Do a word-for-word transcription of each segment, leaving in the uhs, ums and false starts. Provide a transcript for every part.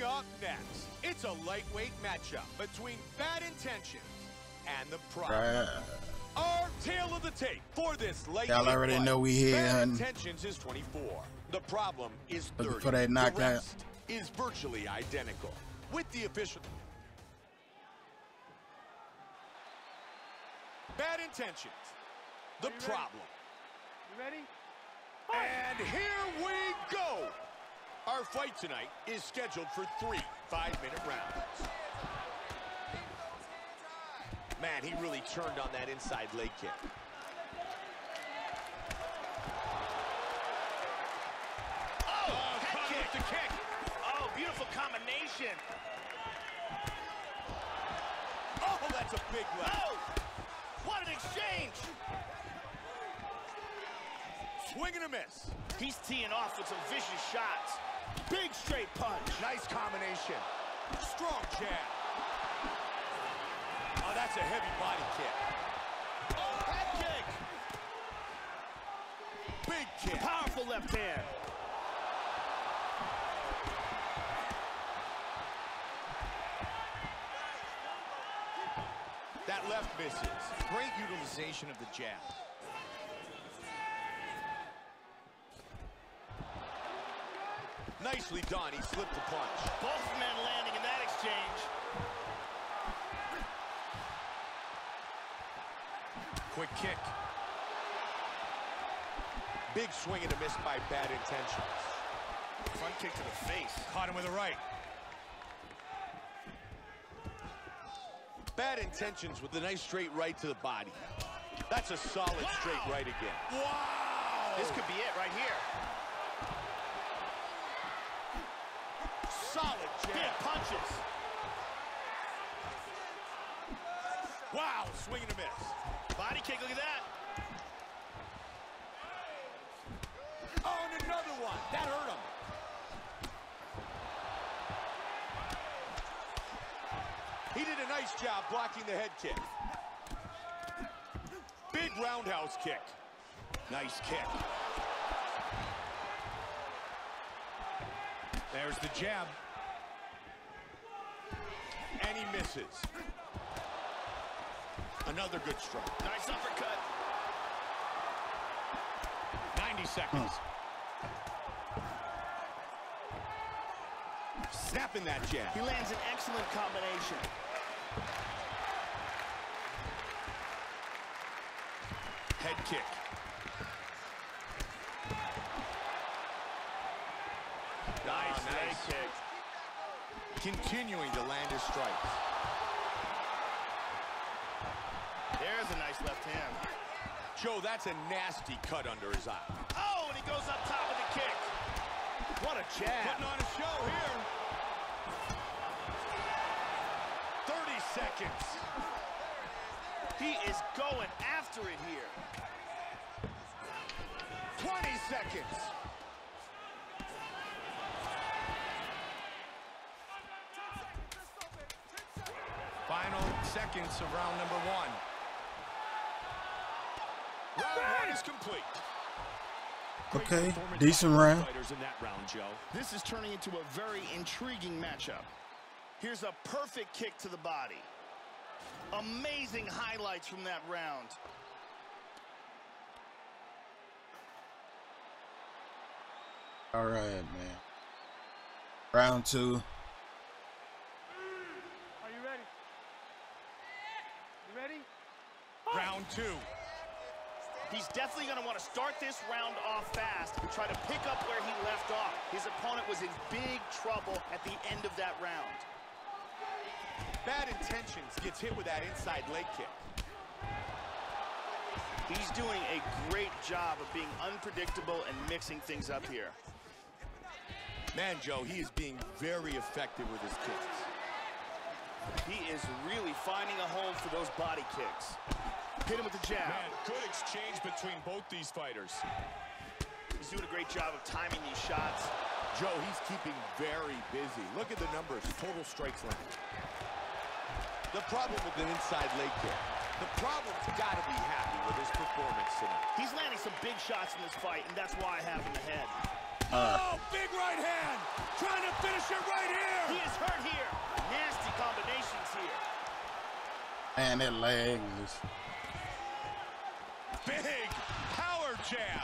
up next, it's a lightweight matchup between Bad Intentions and the Problem. Right. Our tale of the tape for this lightweight Y'all already fight. know we here, Bad hun. Intentions is twenty-four. The Problem is Looking thirty. for that The knockout. rest is virtually identical. With the official... Bad Intentions. The Problem. You ready? And here we go. Our fight tonight is scheduled for three five-minute rounds. Man, he really turned on that inside leg kick. Oh, Oh, head caught him kick. with the kick. Oh, beautiful combination. Oh, that's a big left. Oh, what an exchange. Swing and a miss. He's teeing off with some vicious shots. Big straight punch. Nice combination. Strong jab. Oh, that's a heavy body kick. Oh, head kick. Big kick. Powerful left hand. That left misses. Great utilization of the jab. Nicely done. He slipped the punch. Both men landing in that exchange. Quick kick. Big swing and a miss by Bad Intentions. Front kick to the face. Caught him with a right. Bad Intentions with a nice straight right to the body. That's a solid Wow. straight right again. Wow! This could be it right here. Solid Big jab. punches. Wow, swing and a miss. Body kick, look at that. Oh, and another one. That hurt him. He did a nice job blocking the head kick. Big roundhouse kick. Nice kick. There's the jab. And he misses. Another good strike. Nice uppercut. ninety seconds. Snapping that jab. He lands an excellent combination. Head kick. Nice, Oh, leg nice. kick. Continuing to land his strikes. There's a nice left hand. Joe, that's a nasty cut under his eye. Oh, and he goes up top with a kick. What a jab. Putting on a show here. thirty seconds. He is going after it here. twenty seconds. Final seconds of round number one. Round one is complete. Okay, decent round. Fighters in that round, Joe. This is turning into a very intriguing matchup. Here's a perfect kick to the body. Amazing highlights from that round. All right, man. Round two. Are you ready? You ready? Round two. He's definitely going to want to start this round off fast and try to pick up where he left off. His opponent was in big trouble at the end of that round. Bad Intentions gets hit with that inside leg kick. He's doing a great job of being unpredictable and mixing things up here. Man, Joe, he is being very effective with his kicks. He is really finding a home for those body kicks. Hit him with the jab. Man, good exchange between both these fighters. He's doing a great job of timing these shots. Joe, he's keeping very busy. Look at the numbers, total strikes landed. The problem with an inside leg kick. The problem's got to be happy with his performance tonight. He's landing some big shots in this fight, and that's why I have him ahead. Oh, big right hand. Trying to finish it right here. He is hurt here. Nasty combinations here. Man, that leg is... Big power jab.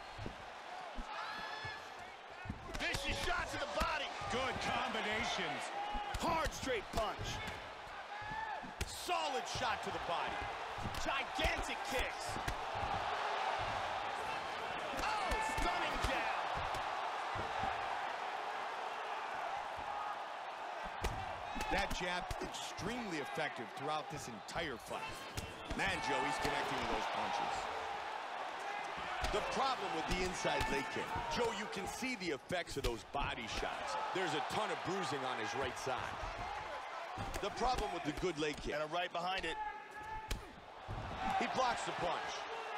Vicious shot to the body. Good combinations. Hard straight punch. Solid shot to the body. Gigantic kicks. Oh, stunning jab. That jab, extremely effective throughout this entire fight. Man, Joe, he's connecting with those punches. The problem with the inside leg kick, Joe, you can see the effects of those body shots. There's a ton of bruising on his right side. The problem with the good leg kick. And a right behind it. He blocks the punch.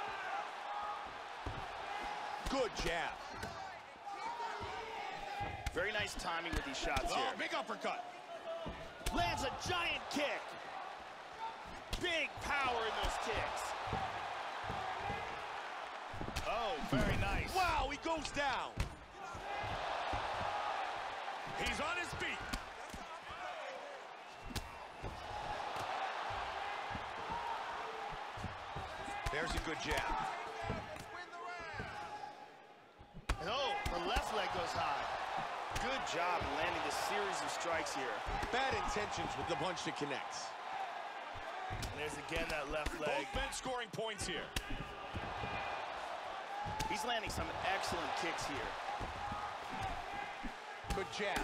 Good jab. Very nice timing with these shots Oh, here. big uppercut. Lands a giant kick. Big power in those kicks. Oh, very nice. Wow, he goes down. He's on his feet. There's a good jab. Oh, the left leg goes high. Good job landing a series of strikes here. Bad intentions with the punch that connects. And there's again that left leg. Both men scoring points here. He's landing some excellent kicks here. Good jab.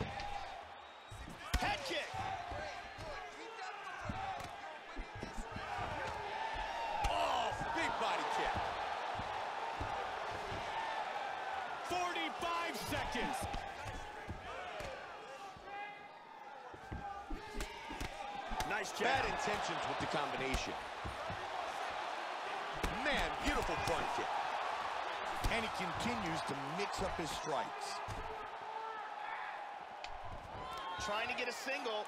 Head kick. Oh, big body kick. forty-five seconds. Nice jab. Bad intentions with the combination. Man, beautiful front kick. And he continues to mix up his strikes. Trying to get a single.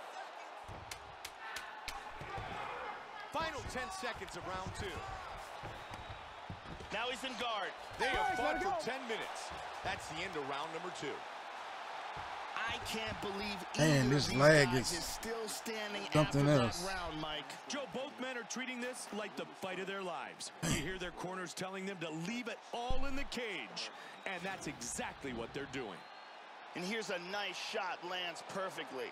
Final ten seconds of round two. Now he's in guard. They have fought for ten minutes. That's the end of round number two. I can't believe Man, either this of these leg guys is is still standing something after else. that round, Mike. Joe, both men are treating this like the fight of their lives. You hear their corners telling them to leave it all in the cage, and that's exactly what they're doing. And here's a nice shot, lands perfectly.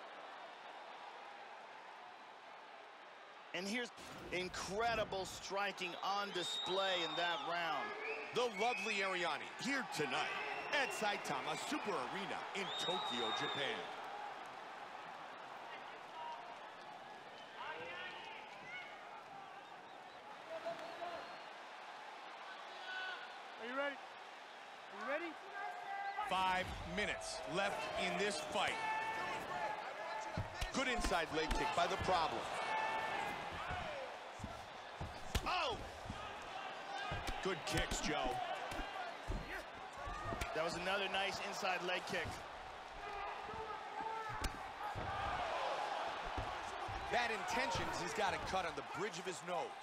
And here's incredible striking on display in that round. The lovely Ariane here tonight at Saitama Super Arena in Tokyo, Japan. Are you ready? Are you ready? Five minutes left in this fight. Good inside leg kick by the problem. Oh! Good kicks, Joe. That was another nice inside leg kick. Bad intentions, he's got a cut on the bridge of his nose.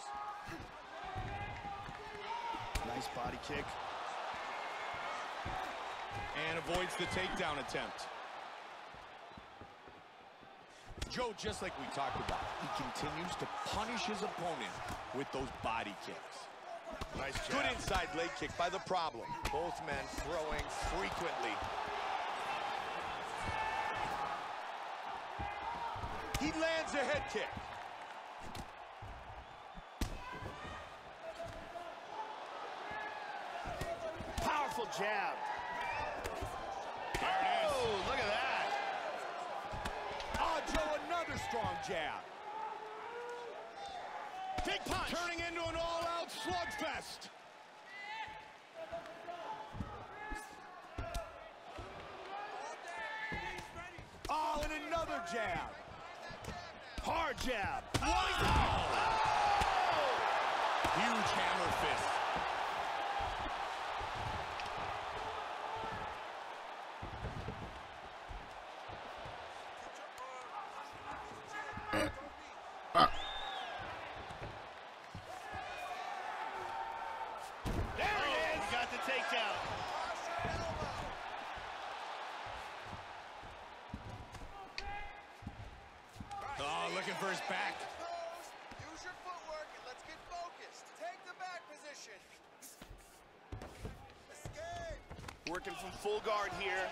Nice body kick. And avoids the takedown attempt. Joe, just like we talked about, he continues to punish his opponent with those body kicks. Nice jab. Good inside leg kick by the problem. Both men throwing frequently. He lands a head kick. Powerful jab. There it is. Oh, look at that. Oh, Joe, another strong jab. Big punch. Turning into an all-out slugfest. Oh, and another jab. Hard jab. Wow. Oh. Huge hammer fist. Ah. There it is. Got the takedown. looking for his back. Use your footwork and let's get focused. Take the back position. Escape. Working from full guard here.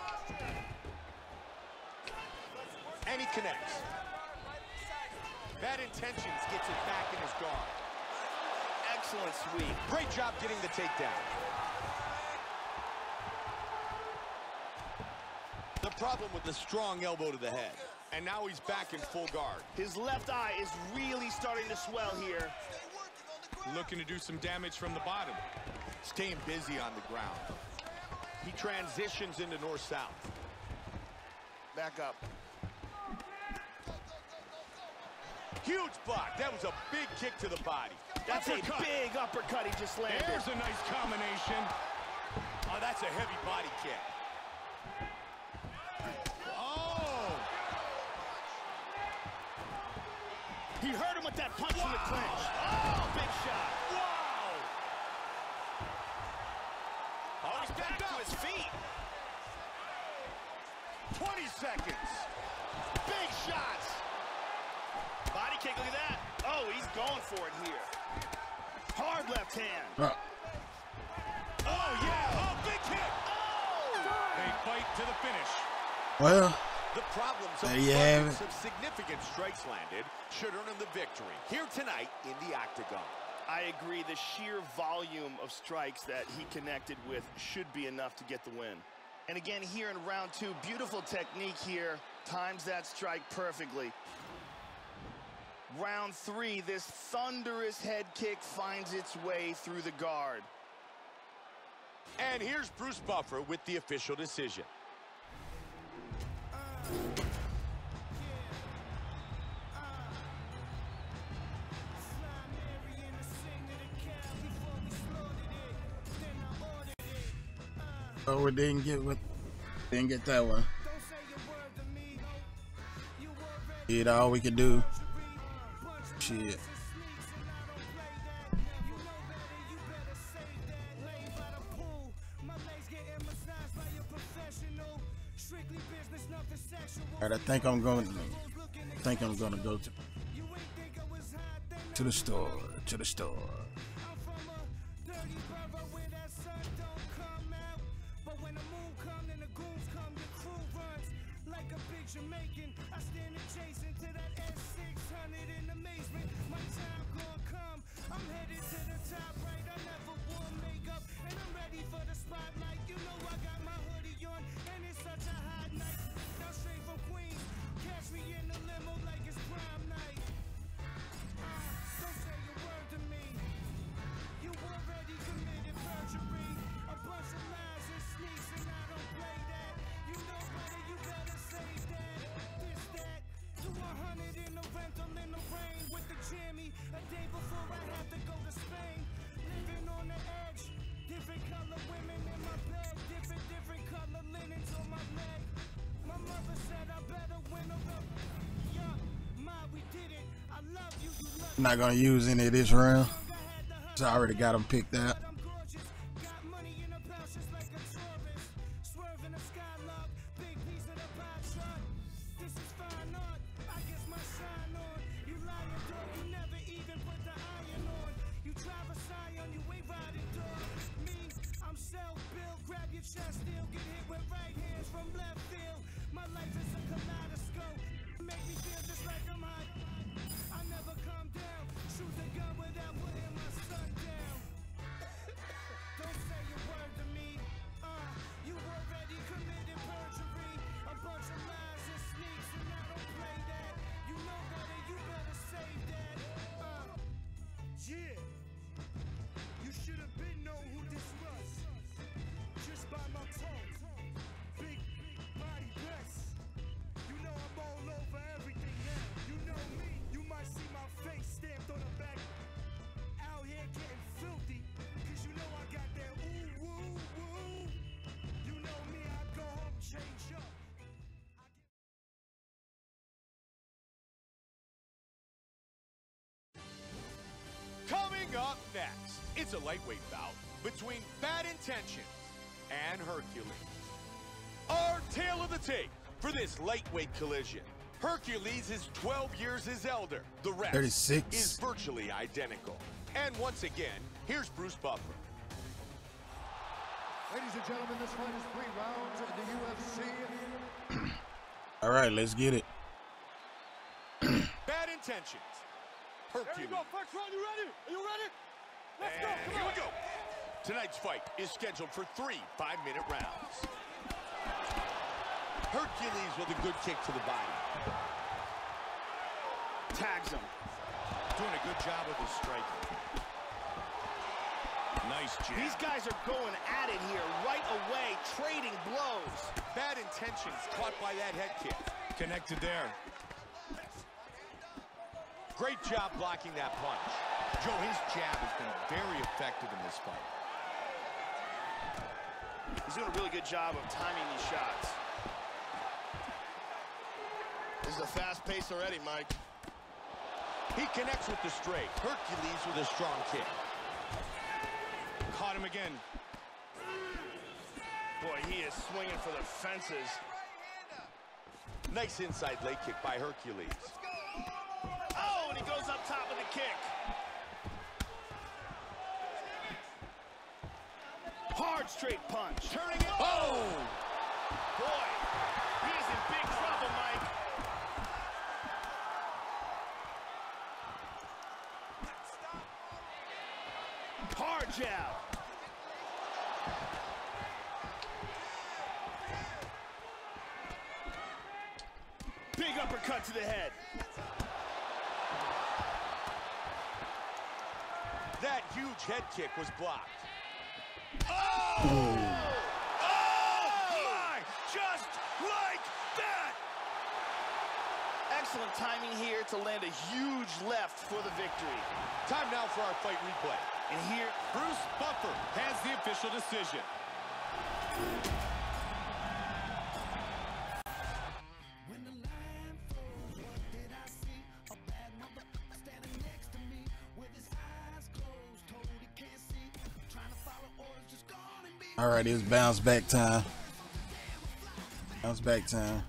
And he connects. Bad intentions gets it back in his guard. Excellent sweep. Great job getting the takedown. The problem with the strong elbow to the head. And now he's back in full guard. His left eye is really starting to swell here. Looking to do some damage from the bottom. Staying busy on the ground. He transitions into north-south. Back up. Huge block. That was a big kick to the body. That's Uppercut. a big uppercut he just landed. There's a nice combination. Oh, that's a heavy body kick. Oh! He hurt him with that punch in the clinch. Oh, big shot. Wow! Oh, he's back to his feet. twenty seconds. Big shots. Body kick, look at that. Oh, he's going for it here. Hard left hand. Uh, Oh, yeah. Oh, big kick. They fight to the finish. well, The problems of There you have abundance it. of significant strikes landed should earn him the victory here tonight in the octagon. I agree. The sheer volume of strikes that he connected with should be enough to get the win. And again, here in round two, beautiful technique here. Times that strike perfectly. Round three, this thunderous head kick finds its way through the guard. And here's Bruce Buffer with the official decision. oh, we didn't get what, didn't get that one. Did all we could do. Shit. All right, I think I'm going. I think I'm going to go to to the store. To the store. Jamaican, I stand adjacent to that S six hundred in amazement. My time gonna come. I'm headed to the top right. I never wore makeup, and I'm ready for the spotlight. You know I got my hoodie on, and it's such a hot night. Now straight from Queens, catch me in the limo like it's prom night. Uh, don't say a word to me. You already committed perjury. A bunch of lies and sneaks, and I don't play that. You know better, you better say that. one hundred in the rental in the rain with the jammy. A day before I have to go to Spain. Living on the edge. Different color women in my bed. Different, different color linens on my leg. My mother said I better win over. Yeah, Ma, we did it. I love you. You love I'm not gonna use any of this round. So I already got them picked out. I'm gorgeous. Got money in a pouch just like a tourist. Swerving a skylark. Big piece of the pie chart. This is fine art. I guess my shine on. You lying dog, you never even put the iron on. You drive a Scion, you ain't riding dog. Me, I'm self-built, grab your chest, still get hit with right hands from left field. My life is a kaleidoscope, make me feel just like I'm hot. I never calm down, shoot the gun without putting my son down. Don't say a word to me, uh, you already committed perjury. A bunch of lies and sneaks, and I don't play that. You know better, you better say that. Uh, yeah, you should have been known who this was. Just by my tone, big body bless. You know I'm all over everything now. You know me, you might see my face stamped on the back. Out here getting filthy, cause you know I got that ooh, woo, woo. You know me, I go home, change up. Coming up next, it's a lightweight bout between Bad Intentions and Hercules. Our tale of the tape for this lightweight collision. Hercules is twelve years his elder. The rest thirty-six. is virtually identical. And once again, here's Bruce Buffer. Ladies and gentlemen, this fight is three rounds in the U F C. All right, let's get it. Bad intentions. Hercules. There you go, first round, you ready? Are you ready? Let's And go, come here on. we go. Tonight's fight is scheduled for three five-minute rounds. Hercules with a good kick to the body. Tags him. Doing a good job with his striking. Nice jab. These guys are going at it here right away, trading blows. Bad intentions caught by that head kick. Connected there. Great job blocking that punch. Joe, his jab has been very effective in this fight. He's doing a really good job of timing these shots. This is a fast pace already, Mike. He connects with the straight. Hercules with a strong kick. Caught him again. Boy, he is swinging for the fences. Nice inside leg kick by Hercules. Oh, and he goes up top with a kick. Hard straight punch. Turning it. Oh! Boy, he's in big trouble, Mike. Hard jab. Big uppercut to the head. That huge head kick was blocked. Oh! Oh, my! Just like that! Excellent timing here to land a huge left for the victory. Time now for our fight replay. And here, Bruce Buffer has the official decision. When the line froze, what did I see? A bad mother standing next to me with his eyes closed, told he can't see. Trying to follow orders, just gone and be. All right, it's bounce back time. Bounce back time.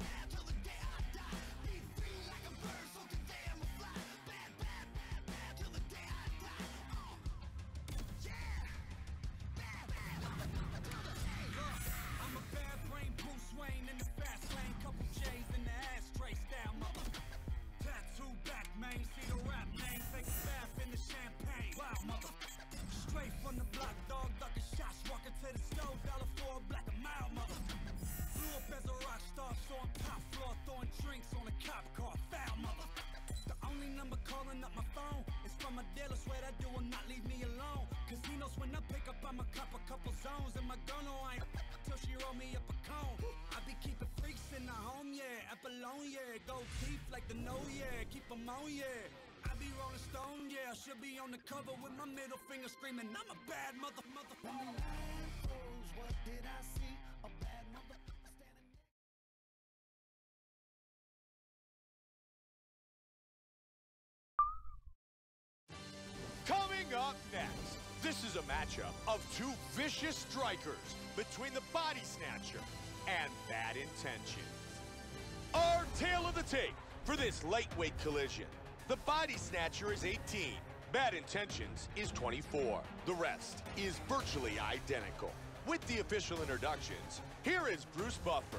I'm a bad brain, Bruce Wayne in the fast lane, couple J's in the ashtray style, mother. Tattoo back, man, see the rap name, take a bath in the champagne. Wow, mother. Straight from the block, dog, ducking shots, walking to the stove, dollar for a black a mile, mother. Blew up as a rock star, so I'm top floor, throwing drinks on a cop car, foul, mother. The only number calling up my phone is from a dealer, swear that dude will not leave me alone. Cause he knows when I pick up, I'ma cop a couple zones. And my gun, oh, I ain't till she roll me up a cone. I be keeping freaks in the home, yeah. Apolone, yeah. Gold teeth like the no, yeah. Keep them on, yeah. I be rolling stone, yeah. I should be on the cover with my middle finger screaming, I'm a bad mother, mother. When the line froze, what did I see? A bad mother standing. Coming up next, this is a matchup of two vicious strikers between the Body Snatcher and Bad Intentions. Our tale of the tape for this lightweight collision. The Body Snatcher is eighteen, Bad Intentions is twenty-four. The rest is virtually identical. With the official introductions, here is Bruce Buffer.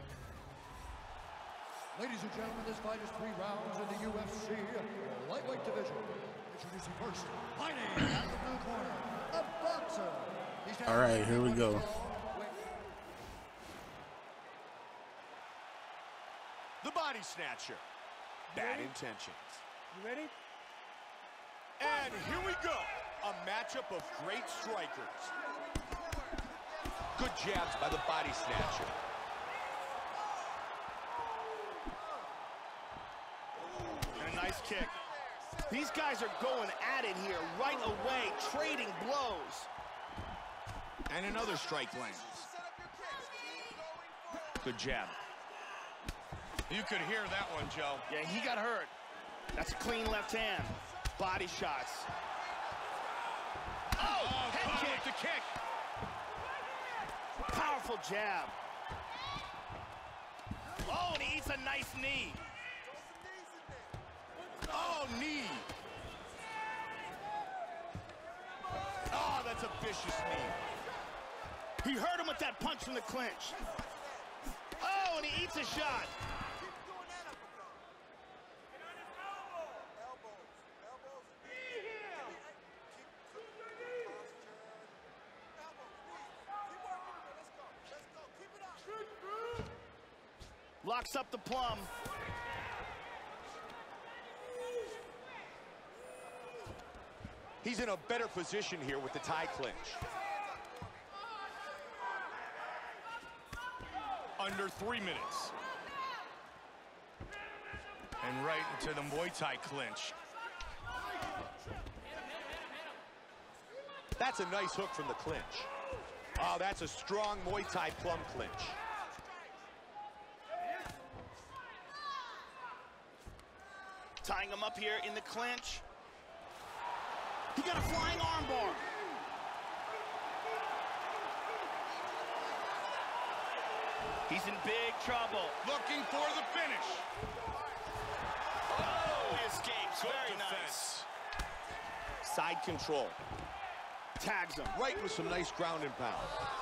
Ladies and gentlemen, this fight is three rounds in the U F C lightweight division. Introducing first, fighting out of the blue corner, a boxer. He's All right, here we go. The Body Snatcher, Bad Intentions. You ready? And here we go, a matchup of great strikers. Good jabs by the Body Snatcher. and a nice kick. These guys are going at it here right away, trading blows. And another strike lands. Good jab. You could hear that one, Joe. Yeah, he got hurt. That's a clean left hand. Body shots. Oh, Oh, head caught kick. with the kick. Powerful jab. Oh, and he eats a nice knee. vicious knee. He hurt him with that punch from the clinch. Oh, and he eats a shot. Locks up the plum. He's in a better position here with the tie clinch. Under three minutes. And right into the Muay Thai clinch. That's a nice hook from the clinch. Oh, that's a strong Muay Thai plum clinch. Tying him up here in the clinch. He got a flying armbar. He's in big trouble. Looking for the finish. Oh, he escapes. Very nice. Side control. Tags him. Right with some nice ground and pound.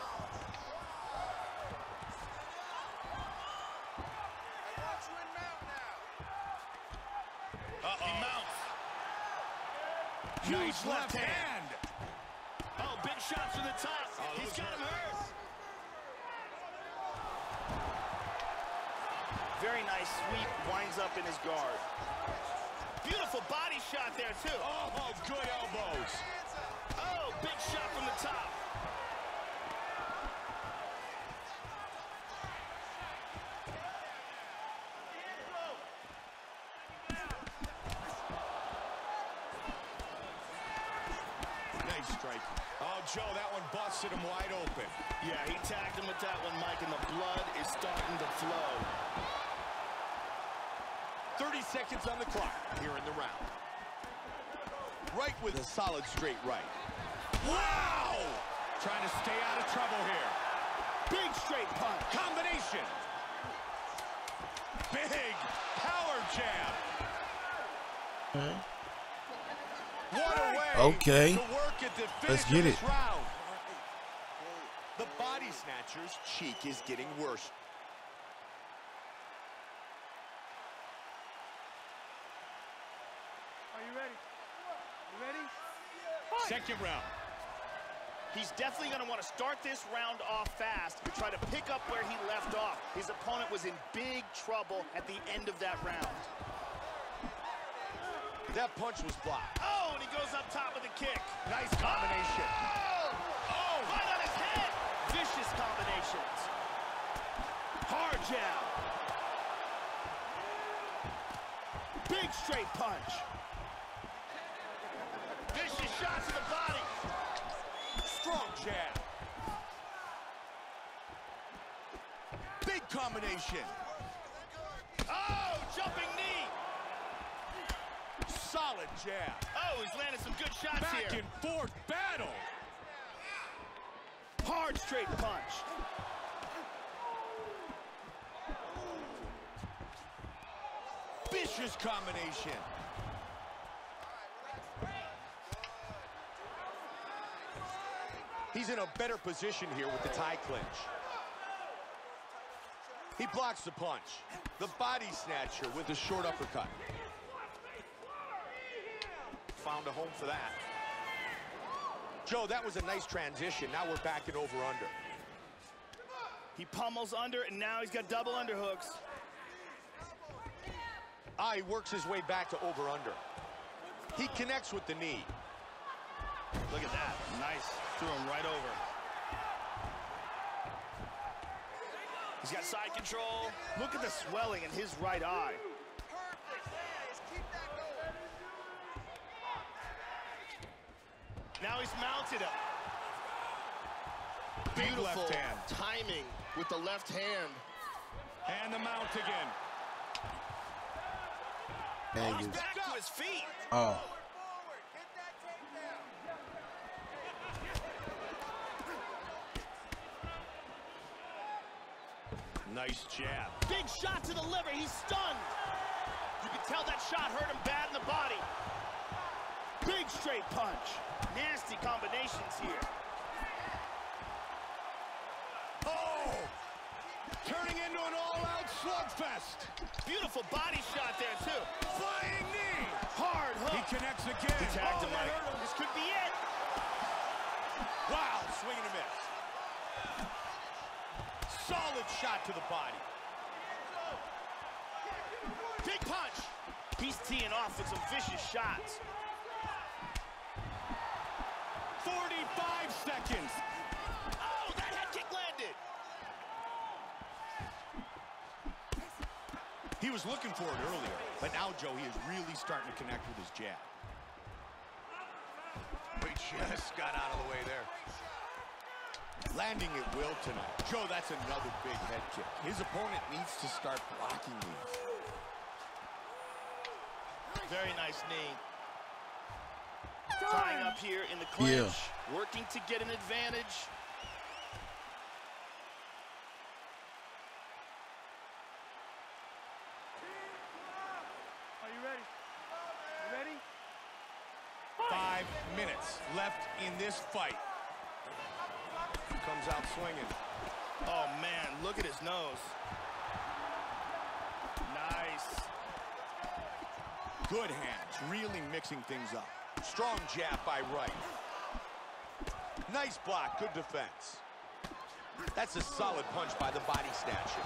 Uh-oh. He mounts. Huge Nice left left hand. hand. Oh, big shots from the top. Oh, He's those got him hurt. hurt. Very nice sweep. Winds up in his guard. Beautiful body shot there, too. Oh, good elbows. Oh, big shot from the top. Nice striking. Oh, Joe, that one busted him wide open. Yeah, he tagged him with that one, Mike, and the blood is starting to flow. thirty seconds on the clock here in the round. Right with a solid straight right. Wow! Trying to stay out of trouble here. Big straight punch. Combination. Big power jab. Okay. What a way Okay. to work at the finish Let's get of this it. round. The body snatcher's cheek is getting worse. Are you ready? You ready? Second round. He's definitely going to want to start this round off fast and try to pick up where he left off. His opponent was in big trouble at the end of that round. That punch was blocked. Oh, and he goes up top with a kick. Nice combination. Oh! Oh, right on his head. Vicious combinations. Hard jab. Big straight punch. Vicious shot to the body. Strong jab. Big combination. Oh, jumping knee. Solid jab. Oh, he's landed some good shots Back here. and forth battle. Hard straight punch. Vicious combination. He's in a better position here with the tie clinch. He blocks the punch. The body snatcher with a short uppercut. Found a home for that. Joe, that was a nice transition. Now we're back in over-under. He pummels under, and now he's got double underhooks. Ah, he works his way back to over-under. He connects with the knee. Look at that. Nice. Threw him right over. He's got side control. Look at the swelling in his right eye. Perfect. Yes, keep that going. Now he's mounted him. Big Beautiful left hand. timing with the left hand. And the mount again. Dang He's it. back to his feet. Oh. Forward, get that takedown. Nice jab. Big shot to the liver. He's stunned. You can tell that shot hurt him bad in the body. Big straight punch. Nasty combinations here. turning into an all-out slugfest. Beautiful body shot there, too. Flying knee. Hard hook. He connects again. He tagged oh, him, Mike. This could be it. Wow, swing and a miss. Solid shot to the body. Big punch. He's teeing off with some vicious shots. forty-five seconds. Oh, that head kick landed. He was looking for it earlier, but now, Joe, he is really starting to connect with his jab. He just got out of the way there. Landing at will tonight. Joe, that's another big head kick. His opponent needs to start blocking these. Very nice knee. Tying up here in the clinch, yeah. Working to get an advantage. Are you ready? You ready? Five minutes left in this fight. Comes out swinging. Oh, man, look at his nose. Nice. Good hands, really mixing things up. Strong jab by Wright. Nice block, good defense. That's a solid punch by the body snatcher.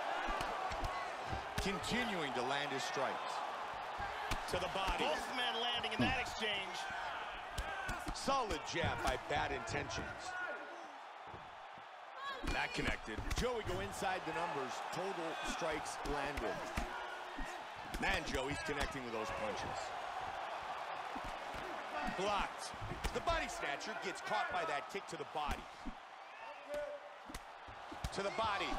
Continuing to land his strikes. To the body. Both men landing in that exchange. Solid jab by Bad Intentions. That connected. Joey go inside the numbers. Total strikes landed. Man, Joey's connecting with those punches. Blocked. The body snatcher gets caught by that kick to the body. To the body.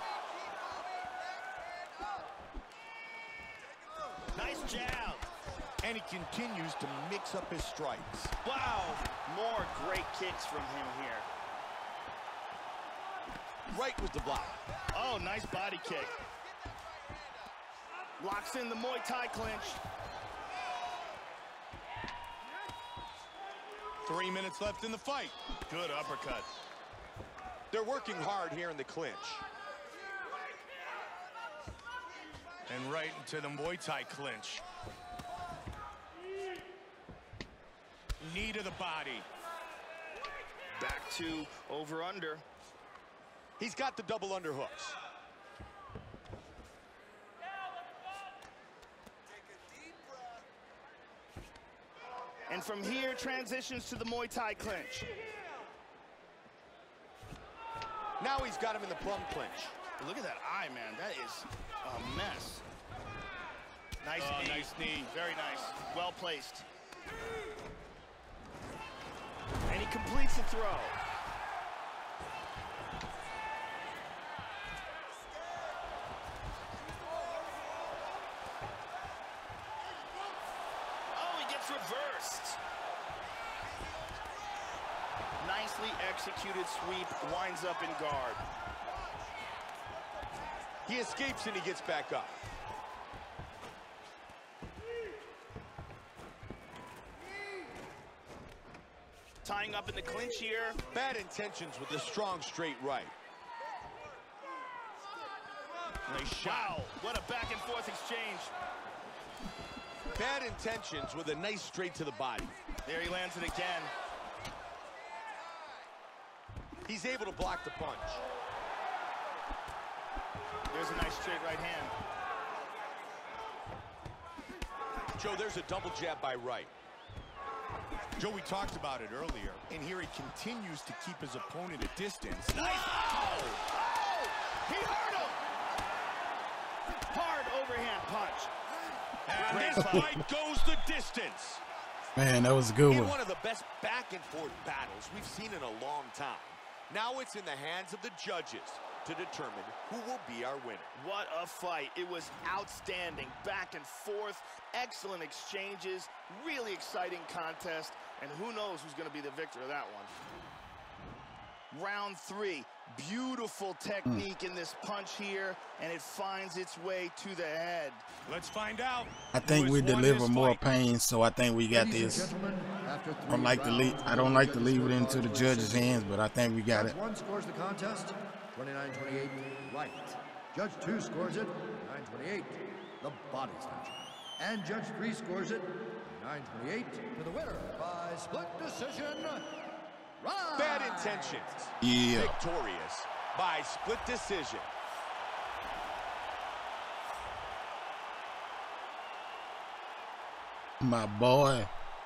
Nice jab. And he continues to mix up his strikes. Wow, more great kicks from him here. Right with the block. Oh, nice body kick. Locks in the Muay Thai clinch. Three minutes left in the fight. Good uppercut. They're working hard here in the clinch. And right into the Muay Thai clinch. Knee to the body. Back to over-under. He's got the double underhooks. And from here, transitions to the Muay Thai clinch. Now he's got him in the plum clinch. Look at that eye, man. That is a mess. Nice Oh, knee. nice knee. Very nice. Well placed. And he completes the throw. Oh, he gets reversed. Nicely executed sweep, winds up in guard. He escapes and he gets back up. Tying up in the clinch here. Bad Intentions with a strong straight right. Nice shot. Wow, what a back and forth exchange. Bad Intentions with a nice straight to the body. There he lands it again. He's able to block the punch. There's a nice straight right hand. Joe, there's a double jab by Wright. Joe, we talked about it earlier, and here he continues to keep his opponent at distance. Nice. Oh! Oh! He hurt him! Hard overhand punch. And this fight goes the distance. Man, that was a good In one. one of the best back and forth battles we've seen in a long time. Now it's in the hands of the judges to determine who will be our winner. What a fight. It was outstanding. Back and forth, excellent exchanges, really exciting contest, and who knows who's going to be the victor of that one. Round three. Beautiful technique in this punch here, and it finds its way to the head. Let's find out. I think who we has won deliver this more fight. pain, so I think we got Ladies and this. gentlemen, after I three don't like to leave. rounds, I don't like to the leave it into the scorecard judges' was hands, but I think we got it. One scores the contest, twenty-nine twenty-eight, Wright. Judge two scores it nine twenty-eight, the body snatcher. And Judge three scores it nine twenty-eight for the winner by split decision, Wright. Bad Intentions. Yeah. Victorious by split decision. My boy.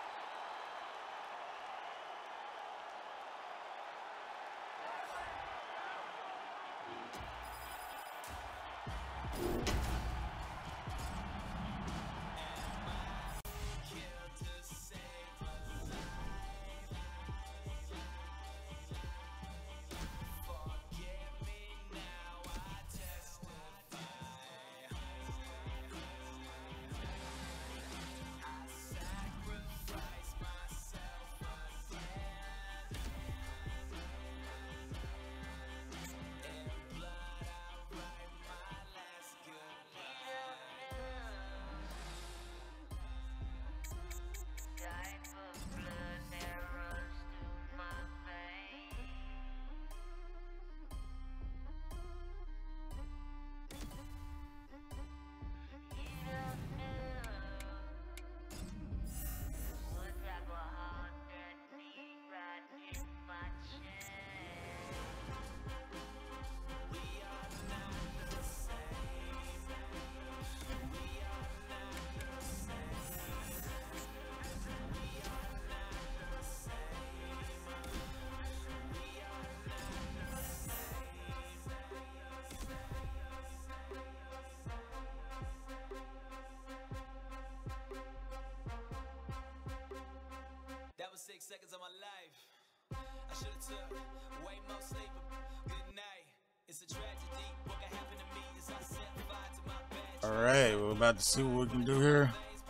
Six seconds of my life. I should have took way more sleep. Good night. It's a tragedy. What can happen to me is I set fire to my bed. All right, we're about to see what we can do here.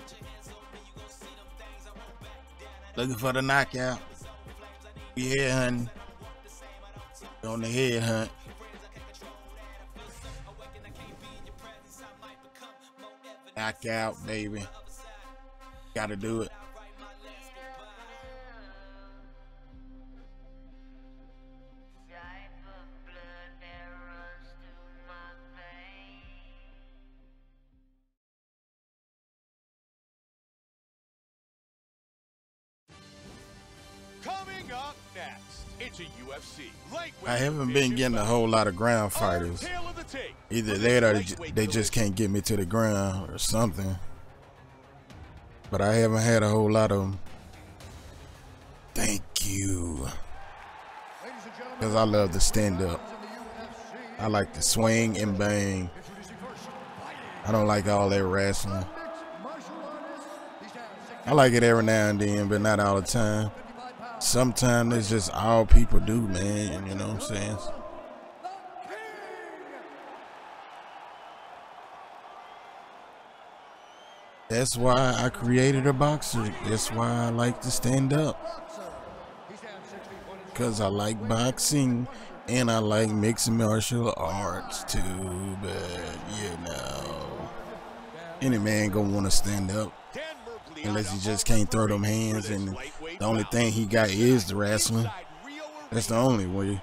Looking for the knockout. We head hunting. On the head hunt. Knockout, baby. Gotta do it. Coming up next, it's a U F C lightweight. I haven't been getting a whole lot of ground fighters. Either that or they just can't get me to the ground or something. But I haven't had a whole lot of them. Thank you. Because I love to stand up. I like to swing and bang. I don't like all that wrestling. I like it every now and then, but not all the time. Sometimes it's just all people do, man. You know what I'm saying? That's why I created a boxer. That's why I like to stand up. Because I like boxing and I like mixed martial arts too. But, you know, any man gonna want to stand up. Unless he just can't throw them hands, and the only thing he got is the wrestling. That's the only way.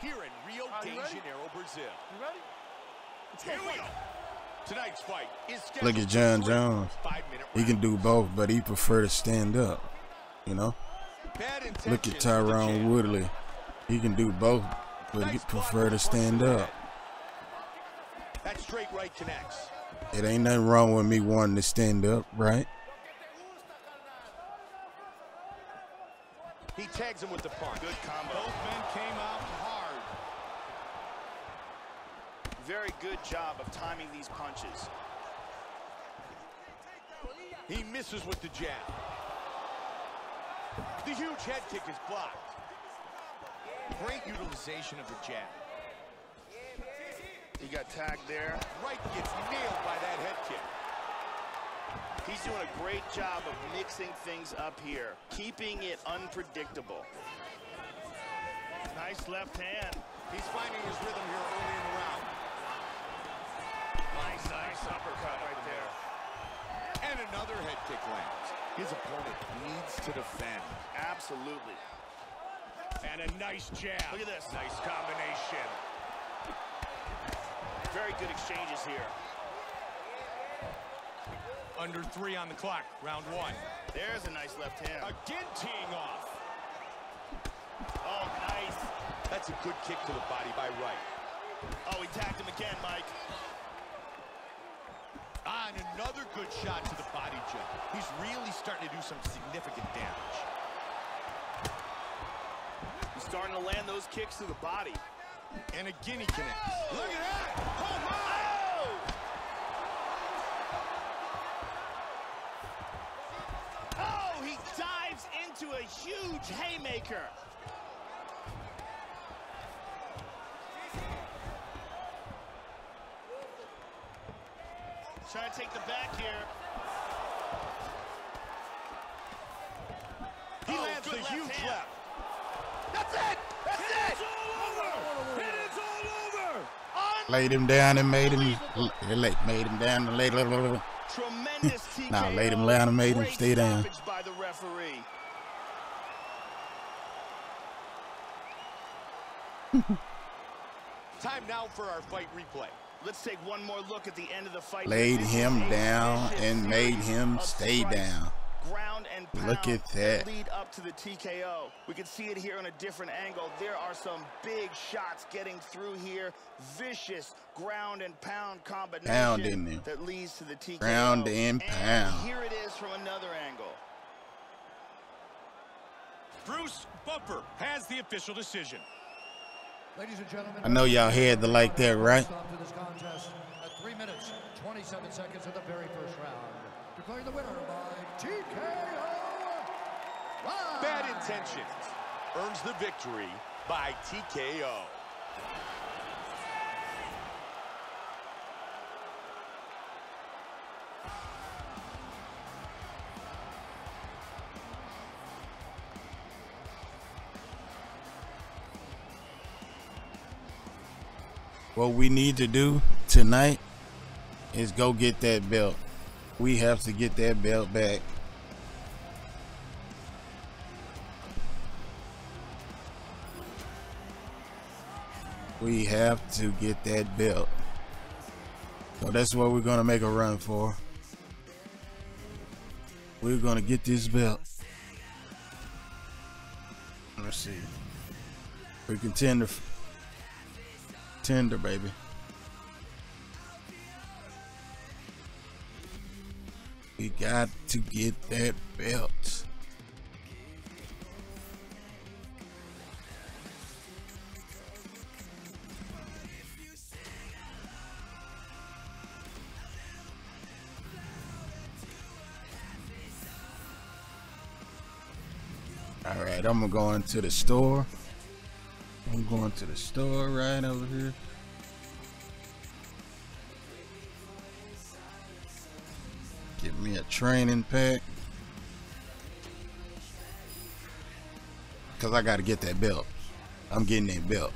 Look at John Jones. He can do both, but he prefer to stand up. You know. Look at Tyrone Woodley. He can do both, but he prefer to stand up. That straight right connects. It ain't nothing wrong with me wanting to stand up, right? He tags him with the punch. Good combo. Both men came out hard. Very good job of timing these punches. He misses with the jab. The huge head kick is blocked. Great utilization of the jab. He got tagged there. Wright gets nailed by that head kick. He's doing a great job of mixing things up here, keeping it unpredictable. Nice left hand. He's finding his rhythm here early in the round. Nice, nice uppercut right there. And another head kick lands. His opponent needs to defend. Absolutely. And a nice jab. Look at this. Nice combination. Very good exchanges here. Under three on the clock, round one. There's a nice left hand. Again teeing off. Oh, nice. That's a good kick to the body by Wright. Oh, he tagged him again, Mike. Ah, and another good shot to the body, Joe. He's really starting to do some significant damage. He's starting to land those kicks to the body. And again he connects. Look at that! Oh, my! Oh, he dives into a huge haymaker. Trying to take the back here. He oh, lands the left huge hand. left. That's it! That's It it! is all over! It is all over! Laid him down and made him. They made him down and laid. Tremendous T K O. Nah, laid him down and made him Great stay down. stoppage by the referee. Time now for our fight replay. Let's take one more look at the end of the fight. Laid This is him a down vicious and made series him of stay strikes, down. Ground and pound Look at that. lead up to the T K O. We can see it here on a different angle. There are some big shots getting through here. Vicious ground and pound combination Pound in there. that leads to the T K O. Ground and pound. Here it is from another angle. Bruce Buffer has the official decision. Ladies and gentlemen, I know y'all had to like that, right? Stop to this contest at three minutes, twenty-seven seconds of the very first round. Declaring the winner by T K O. Wright. Bad Intentions earns the victory by T K O. What we need to do tonight is go get that belt. We have to get that belt back. We have to get that belt. So that's what we're going to make a run for. We're going to get this belt. Let's see. We can tender. Tender, baby. We got to get that belt. All right, I'm gonna go into the store. I'm going to the store right over here. Get me a training pack. Cause I gotta get that belt. I'm getting that belt.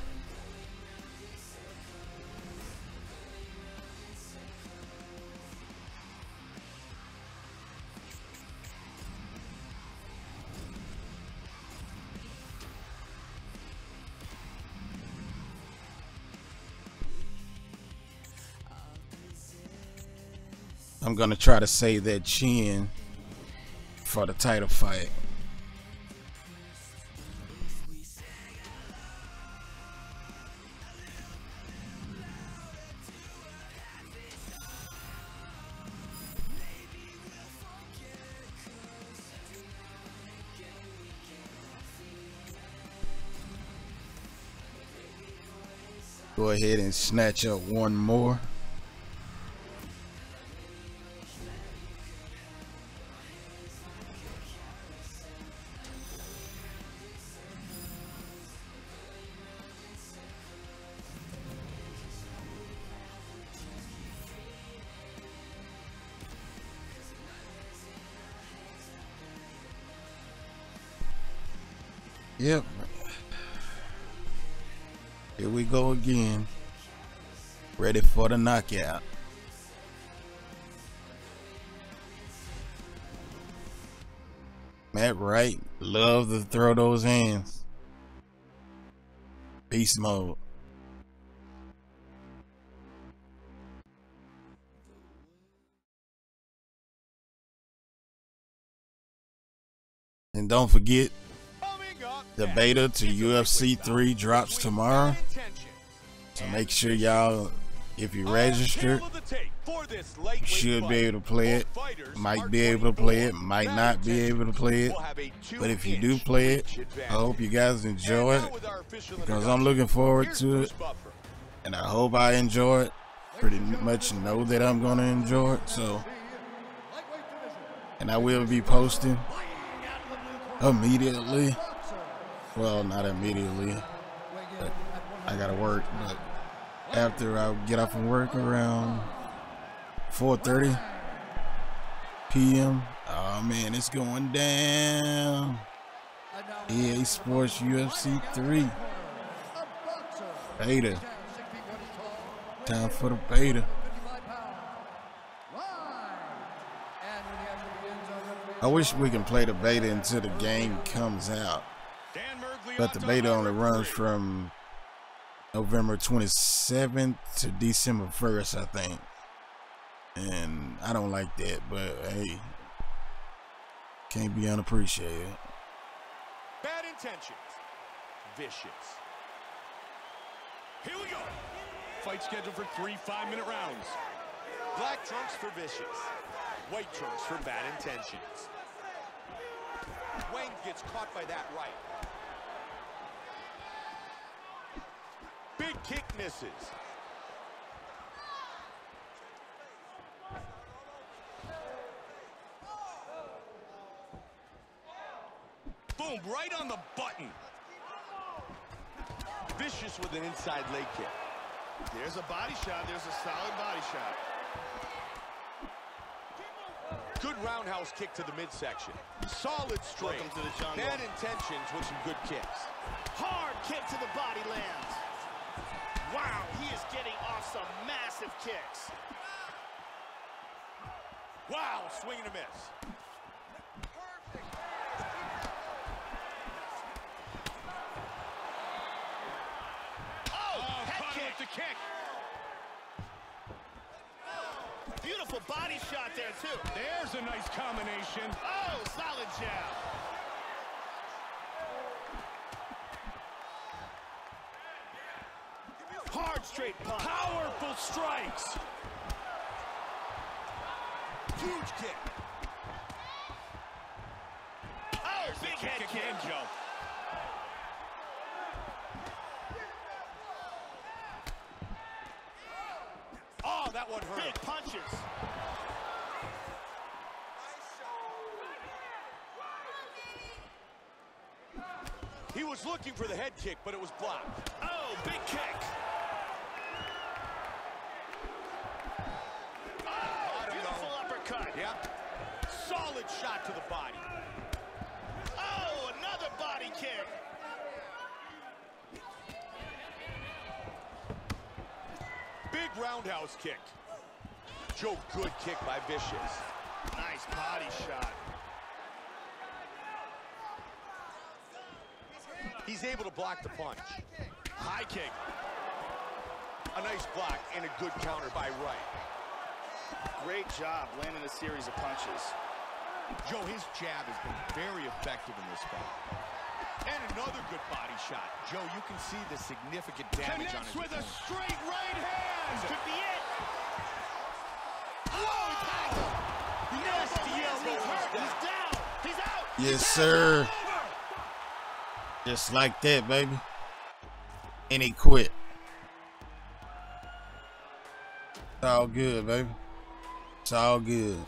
I'm gonna try to save that chin for the title fight. Go ahead and snatch up one more. Yep. Here we go again. Ready for the knockout. Matt Wright loves to throw those hands. Beast mode. And don't forget, the beta to U F C three drops tomorrow. So make sure y'all, if you registered, you should be able to play it. Might be able to play it, might not be able to play it. But if you do play it, I hope you guys enjoy it, because I'm looking forward to it. And I hope I enjoy it. Pretty much know that I'm going to enjoy it. So, and I will be posting immediately. Well, not immediately, but I gotta work. But after I get off from work around four thirty p m Oh man, it's going down. E A Sports U F C three beta. Time for the beta. I wish we can play the beta until the game comes out. But the beta only runs from November twenty-seventh to December first, I think. And I don't like that, but hey, can't be unappreciated. Bad intentions. Vicious. Here we go. Fight scheduled for three five-minute rounds. Black trunks for Vicious. White trunks for bad intentions. Wayne gets caught by that right. Big kick misses. Boom, right on the button. Vicious with an inside leg kick. There's a body shot. There's a solid body shot. Good roundhouse kick to the midsection. Solid straight. Welcome to the jungle. Bad intentions with some good kicks. Hard kick to the body lands. Wow, he is getting off some massive kicks. Wow, swing and a miss. Oh, head kick. With the kick. Beautiful body shot there, too. There's a nice combination. Oh, solid jab. Hard straight punch. Powerful strikes. Huge kick. Oh, big head kick. Again, Joe. Oh, that one hurt. Big punches. He was looking for the head kick, but it was blocked. Oh, big kick. Oh, beautiful uppercut. Yep. Solid shot to the body. Oh, another body kick. Big roundhouse kick. Joe, good kick by Vicious. Nice body shot. He's able to block the punch. High kick. A nice block and a good counter by Wright. Great job landing a series of punches. Joe, his jab has been very effective in this fight. And another good body shot. Joe, you can see the significant damage Connects on his with a opponent. straight right hand. Could be it. Oh, Nasty elbow. He's hurt. He's down. He's out. Yes, sir. Just like that, baby. And he quit. It's all good, baby. It's all good.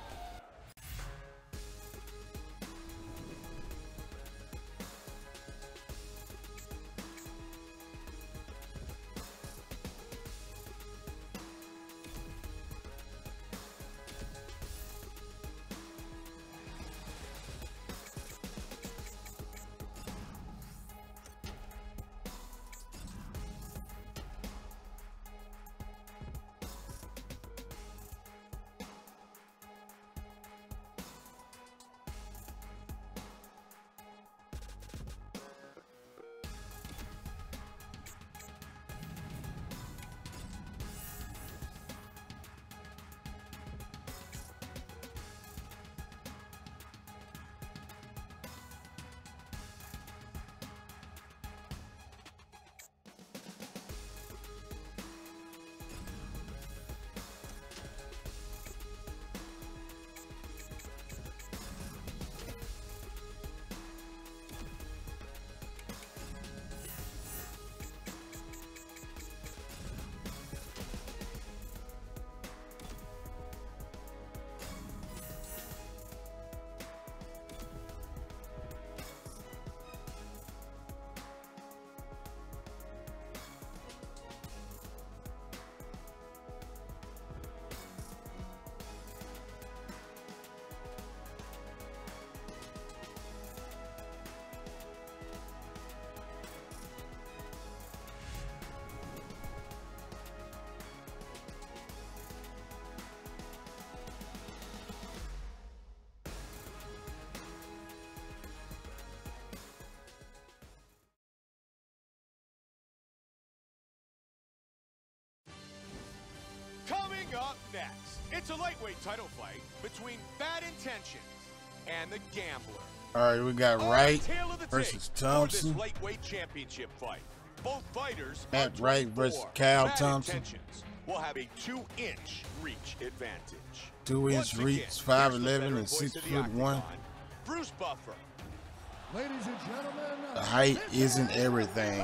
Up next, it's a lightweight title fight between Bad Intentions and the Gambler. All right, we got Wright versus Thompson. This lightweight championship fight. Both fighters, Matt Wright versus Cal Thompson. Will have a two-inch reach advantage. Two-inch reach, five eleven and six foot one. Bruce Buffer. Ladies and gentlemen, the height isn't everything.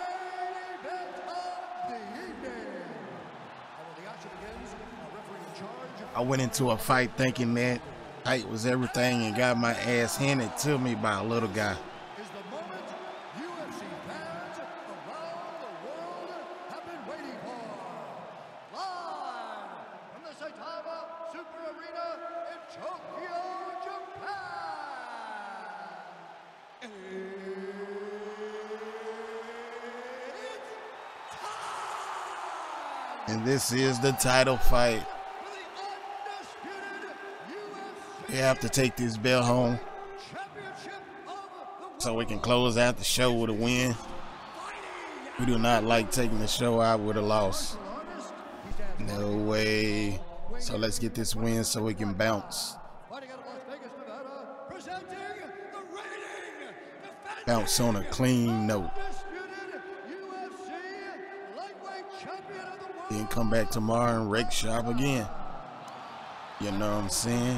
I went into a fight thinking that height was everything and got my ass handed to me by a little guy. Is the moment U F C fans around the world have been waiting for. Live from the Saitama Super Arena in Tokyo, Japan. It's time! And this is the title fight. We have to take this belt home so we can close out the show with a win. We do not like taking the show out with a loss. No way. So let's get this win so we can bounce. Bounce on a clean note. Then come back tomorrow and rake shop again. You know what I'm saying?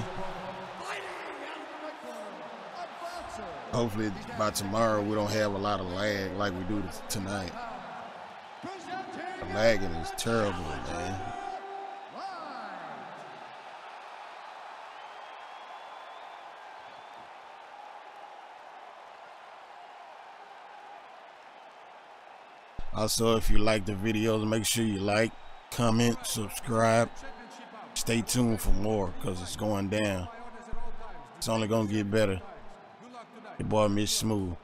Hopefully by tomorrow we don't have a lot of lag like we do tonight. The lagging is terrible, man. Also, if you like the videos, make sure you like, comment, subscribe. Stay tuned for more because it's going down. It's only going to get better. Your boy Mitch Smoove.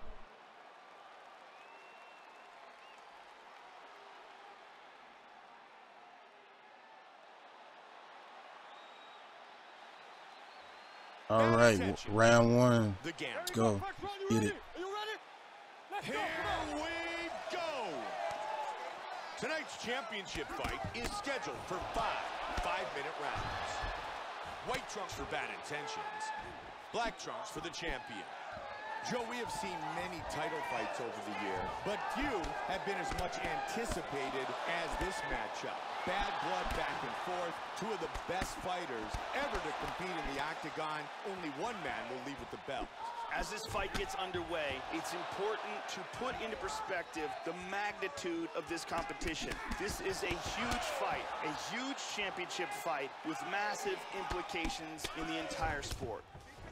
All right, round one. Let's go. Get it. Here we go. Tonight's championship fight is scheduled for five five-minute rounds. White trunks for Bad Intentions, black trunks for the champion. Joe, we have seen many title fights over the year, but few have been as much anticipated as this matchup. Bad blood back and forth, two of the best fighters ever to compete in the octagon. Only one man will leave with the belt. As this fight gets underway, it's important to put into perspective the magnitude of this competition. This is a huge fight, a huge championship fight with massive implications in the entire sport.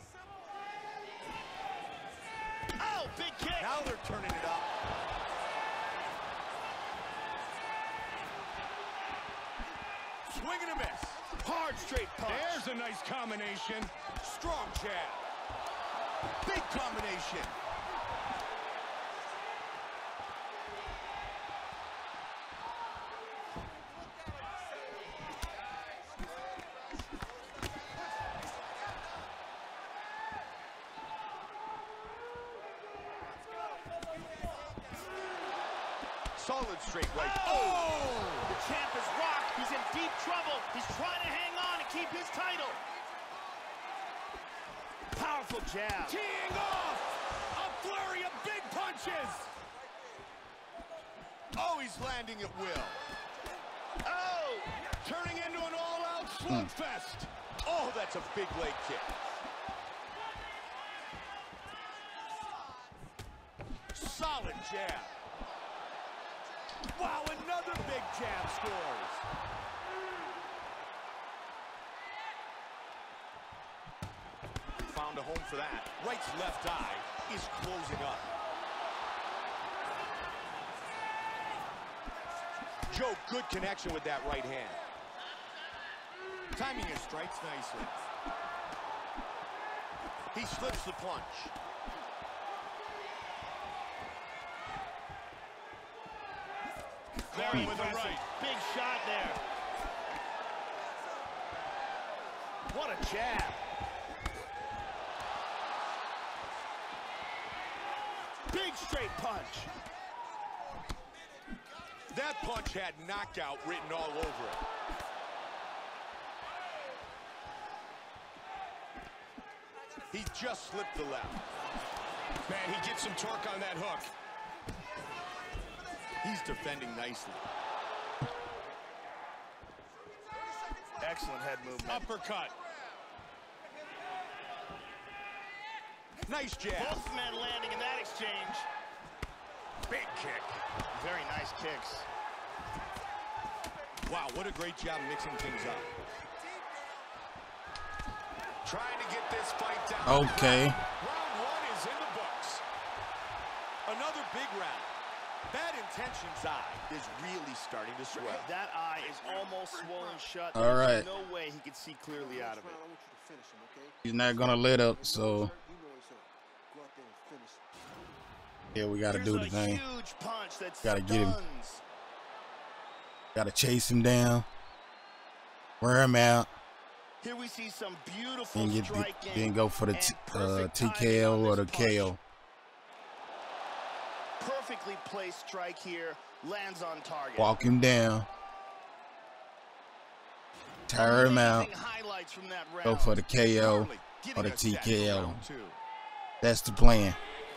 Oh, big kick! Now they're turning it up. Swing and a miss. Hard straight punch. There's a nice combination. Strong jab. Big combination. Solid straight right. Oh! The champ is rocked. He's in deep trouble. He's trying to hang on and keep his title. Powerful jab. Teeing off. A flurry of big punches. Oh, he's landing at will. Oh! Turning into an all-out slugfest. Oh, that's a big leg kick. Solid jab. Wow, another big jab scores. Found a home for that. Wright's left eye is closing up. Joe, good connection with that right hand. Timing his strikes nicely. He slips the punch. Very with the right. Big shot there. What a jab. Big straight punch. That punch had knockout written all over it. He just slipped the left. Man, he gets some torque on that hook. He's defending nicely. Excellent head movement. Uppercut. Nice jab. Both men landing in that exchange. Big kick. Very nice kicks. Wow, what a great job mixing things up. Trying to get this fight down. Okay. Round one is in the books. Another big round. Bad Intentions' eye is really starting to swell. That eye is almost swollen shut. All right. There's no way he could see clearly out of it. He's not gonna let up, so yeah, we gotta do the Here's a thing. huge punch that Gotta get him. stuns. Gotta chase him down, wear him out, Here we see some beautiful and get the, striking. then go for the and t uh, perfect T timing K O on or the this punch. K O. Perfectly placed strike here, lands on target. Walk him down, tire him out, Amazing highlights from that go round. for the K O Getting or the us set for T K O. round two. That's the plan.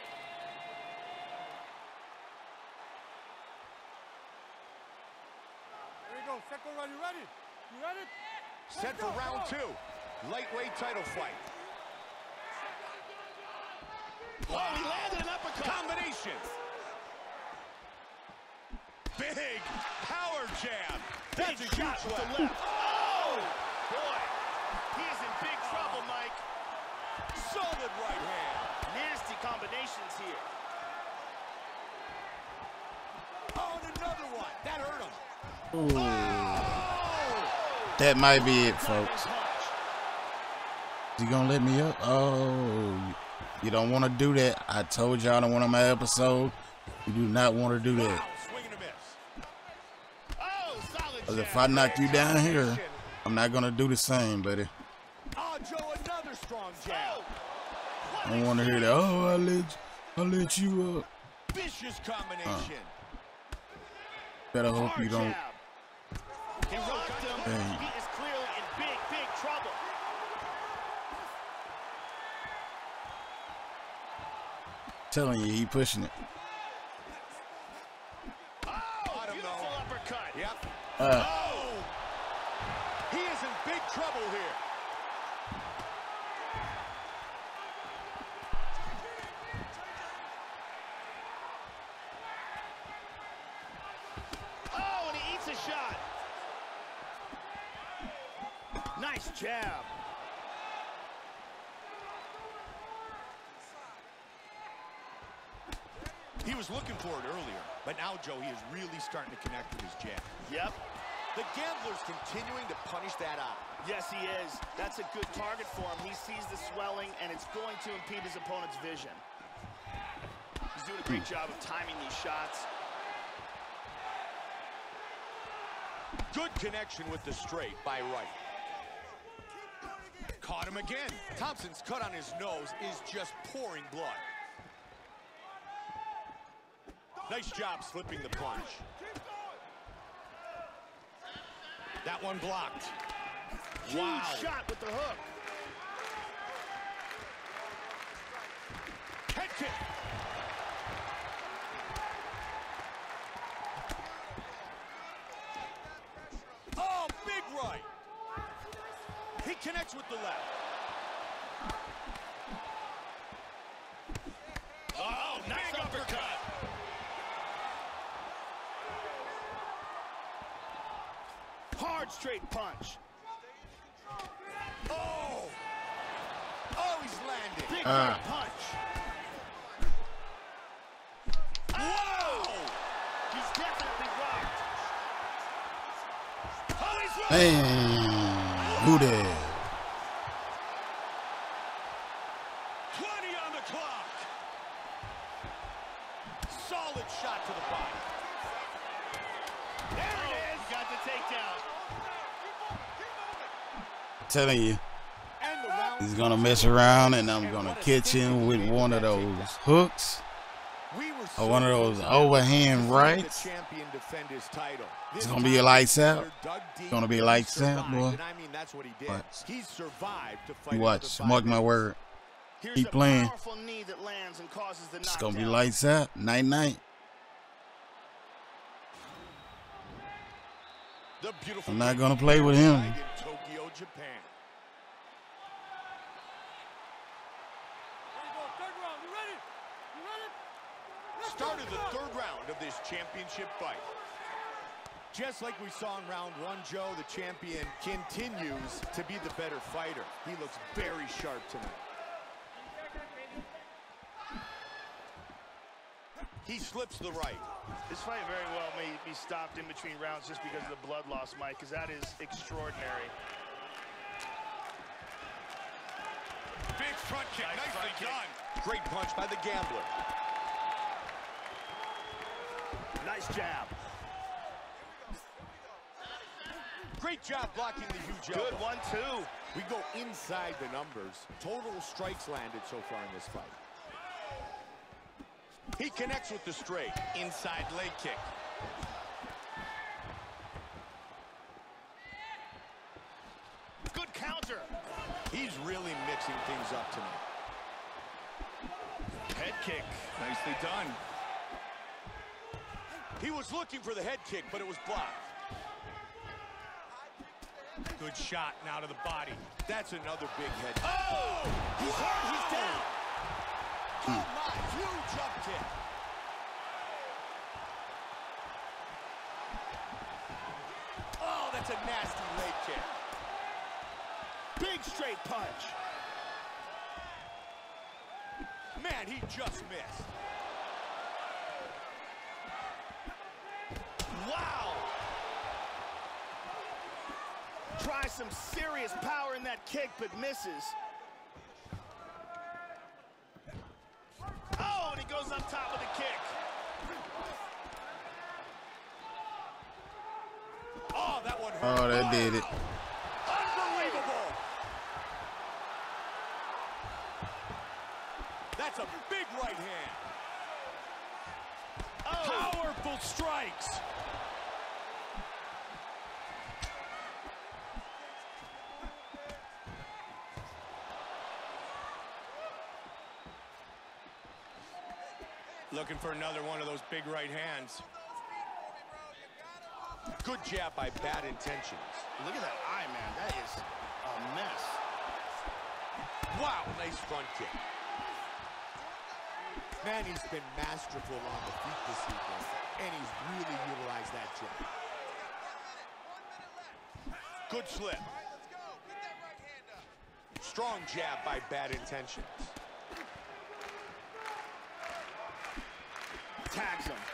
There you go. Second round. You ready? You ready? Set for round two. Lightweight title fight. Oh, he landed an uppercut. Combination. Big power jab. That's Big a shot huge with left. the left. Oh, boy. He is in big trouble, Mike. Solid right hand. Nasty combinations here. Oh, and another one. That hurt him. Ooh. Oh! That might be it, folks. Nice punch. You gonna let me up? Oh, you don't want to do that. I told y'all in one of my episodes, you do not want to do that. Wow, swing and a miss. Oh, solid Because jab. if I knock you down here, I'm not gonna do the same, buddy. Oh, Joe, another strong jab. I don't want to hear that. Oh, I let, you, I let you up. Vicious combination. Better hope Hard you don't. jab. He rocked him. Dang. He is clearly in big, big trouble. Telling you, he pushing it. Oh, Bottom beautiful though. uppercut. Yep. Uh, Oh! He is in big trouble here. Oh, and he eats a shot. Nice jab. He was looking for it earlier, but now, Joe, he is really starting to connect with his jab. Yep. The gambler's continuing to punish that eye. Yes, he is. That's a good target for him. He sees the swelling, and it's going to impede his opponent's vision. He's doing a great job of timing these shots. Good connection with the straight by Wright. Caught him again. Thompson's cut on his nose is just pouring blood. Nice job slipping the punch. That one blocked. Wow. Huge shot with the hook. Head kick. Oh, big right. He connects with the left. Oh, nice uppercut. Hard straight punch. Oh! Oh, he's landing. Big Ah. right punch. Whoa! He's definitely rocked. Oh, he's right. man, who that? twenty on the clock. Solid shot to the body. There it is. Got the takedown. Telling you, And the round he's gonna mess around, and I'm gonna catch him with one of those hooks we were or so one of those close overhand to rights. seeing the champion defend his title. It's This gonna be a time, lights out. Miller dug deep Gonna be and lights out, survived, boy. And I mean, that's what he did. Watch. He survived to fight You another watch, five mark my minutes. word. Here's Keep a playing. powerful knee that lands and causes the It's gonna be knockdown. lights out. Night night. The beautiful I'm not gonna play with him. in Tokyo, Japan. Started the third round of this championship fight. Just like we saw in round one, Joe, the champion continues to be the better fighter. He looks very sharp tonight. He slips the right. This fight very well may be stopped in between rounds just because of the blood loss, Mike, because that is extraordinary. Big front kick, Nice nicely front kick. done. Great punch by the gambler. Nice jab. Great job blocking the huge elbow. Good one, two. We go inside the numbers. Total strikes landed so far in this fight. He connects with the straight. Inside leg kick. Good counter. He's really mixing things up tonight. Head kick. Nicely done. He was looking for the head kick, but it was blocked. Good shot now to the body. That's another big head. Oh! He's hurt. He's down. Oh my, huge up kick. Oh, that's a nasty leg kick. Big straight punch. Man, he just missed. Wow. Tries some serious power in that kick, but misses. Oh, and he goes up top with a kick. Oh, that one hurt. Oh, that did it. Unbelievable. That's a big right hand. Oh. Powerful strikes. Looking for another one of those big right hands. Good jab by Bad Intentions. Look at that eye, man. That is a mess. Wow, nice front kick. Man, he's been masterful on the feet this evening, and he's really utilized that jab. Good slip. Strong jab by Bad Intentions. Tags him.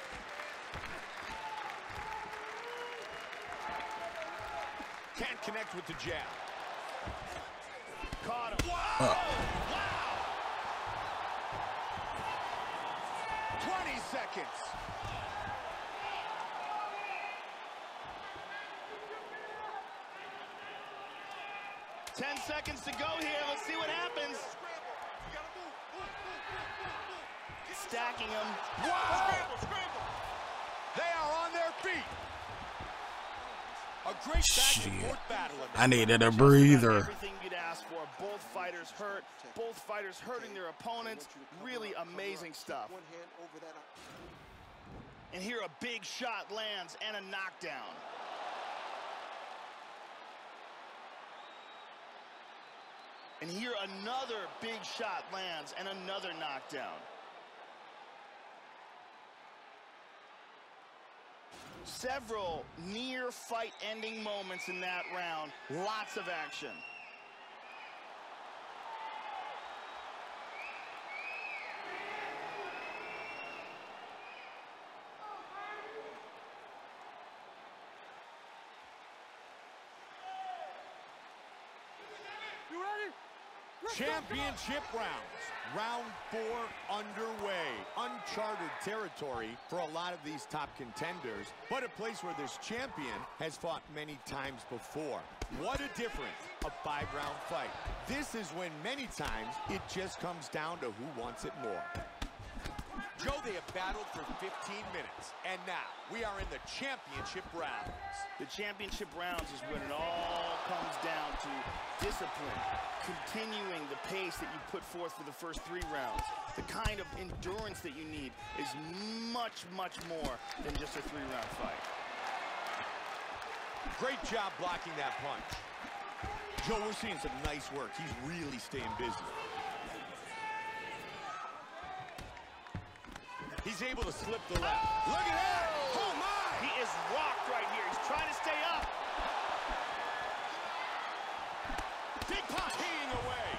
Can't connect with the jab. Caught him. Wow! Uh. Wow! twenty seconds. Ten seconds to go here. Let's see what happens. Stacking him. Wow! They are on their feet. A great back and forth battle. I needed a breather. Everything you'd ask for. Both fighters hurt. Both fighters hurting their opponents. Really amazing stuff. And here a big shot lands and a knockdown. And here another big shot lands and another knockdown. Several near fight-ending moments in that round. Lots of action. You ready? Championship rounds. Round four underway. Uncharted territory for a lot of these top contenders, but a place where this champion has fought many times before. What a difference, a five-round fight. This is when many times it just comes down to who wants it more. Joe, they have battled for fifteen minutes, and now we are in the championship rounds. The championship rounds is when it all comes down to discipline, continuing the pace that you put forth for the first three rounds. The kind of endurance that you need is much, much more than just a three-round fight. Great job blocking that punch. Joe, we're seeing some nice work. He's really staying busy. He's able to slip the left. Look at that! Oh, my! He is rocked right here. He's trying to stay up. Big punch. Teeing away.